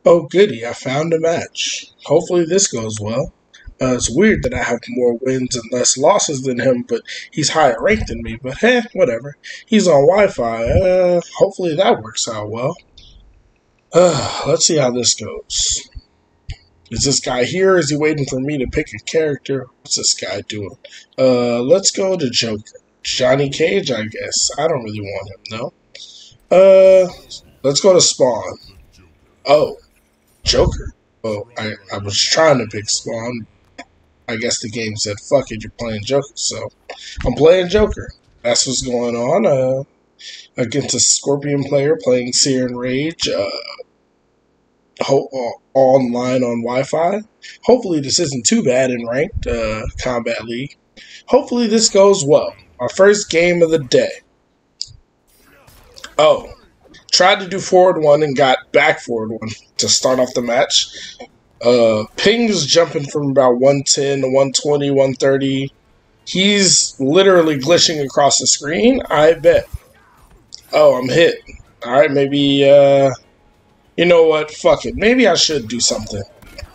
Oh, goody, I found a match. Hopefully this goes well. It's weird that I have more wins and less losses than him, but he's higher ranked than me. But hey, whatever. He's on Wi-Fi. Hopefully that works out well. Let's see how this goes. Is this guy here? Is he waiting for me to pick a character? What's this guy doing? Let's go to Joker. Johnny Cage, I guess. I don't really want him, no. Let's go to Spawn. Oh, Joker. Oh, I was trying to pick Spawn. I guess the game said, fuck it, you're playing Joker. So, I'm playing Joker. That's what's going on. Against a Scorpion player playing Seer and Rage. Online on Wi-Fi. Hopefully this isn't too bad in ranked Combat League. Hopefully this goes well. Our first game of the day. Oh, tried to do forward one and got back forward one to start off the match. Ping's jumping from about 110 to 120, 130. He's literally glitching across the screen. I bet. Oh, I'm hit. All right, maybe, you know what? Fuck it. Maybe I should do something.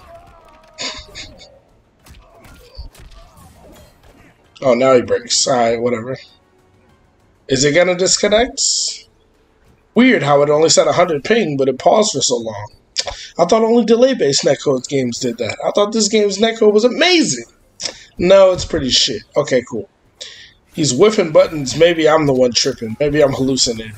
Oh, now he breaks. Alright, whatever. Is it gonna disconnect? Weird how it only said 100 ping, but it paused for so long. I thought only delay-based netcode games did that. I thought this game's netcode was amazing. No, it's pretty shit. Okay, cool. He's whiffing buttons. Maybe I'm the one tripping. Maybe I'm hallucinating.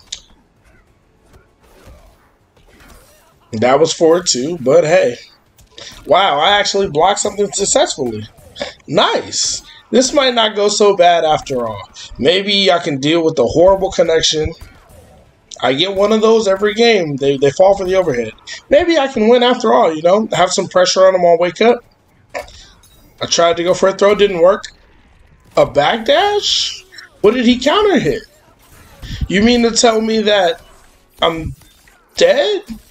That was forward too, but hey. Wow, I actually blocked something successfully. Nice. This might not go so bad after all. Maybe I can deal with the horrible connection. I get one of those every game. They fall for the overhead. Maybe I can win after all, you know? Have some pressure on them on wake up. I tried to go for a throw, didn't work. A backdash? What did he counter hit? You mean to tell me that I'm dead?